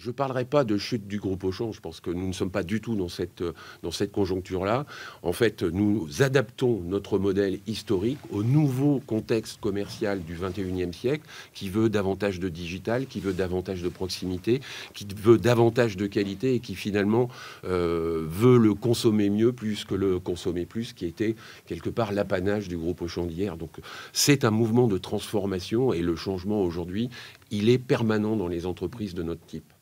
je ne parlerai pas de chute du groupe Auchan. Je pense que nous ne sommes pas du tout dans cette conjoncture-là. En fait, nous adaptons notre modèle historique au nouveau contexte commercial du 21e siècle, qui veut davantage de digital, qui veut davantage de proximité, qui veut davantage de qualité et qui finalement veut le consommer mieux plus que le consommer plus, qui était quelque part l'apanage du groupe Auchan d'hier. Donc c'est un mouvement de transformation et le changement aujourd'hui, il est permanent dans les entreprises de notre type.